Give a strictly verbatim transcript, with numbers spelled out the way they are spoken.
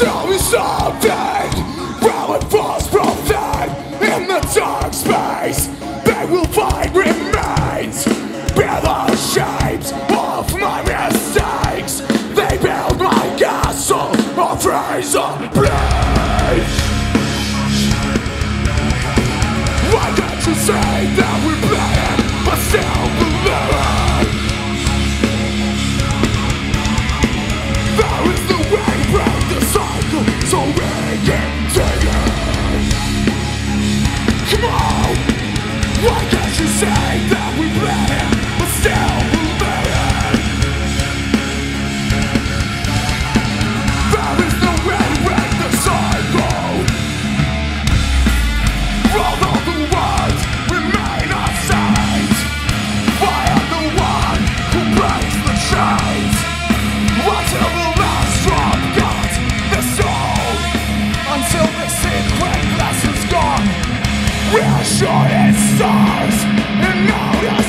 Tell me something, while it falls from that in the dark space, they will find remains, bear the shapes of my mistakes. They build my castle of Razorblade. Why can't you say that we're playing, but still believe? There is the way to break the cycle, so we continue. Come on! Why can't you say that we play it, but still believe? There is no way to break the cycle. Although the words remain unsaid, I am the one who breaks the chains. Until the last drop got the soul, until the secret glass is gone, we're short as stars, and now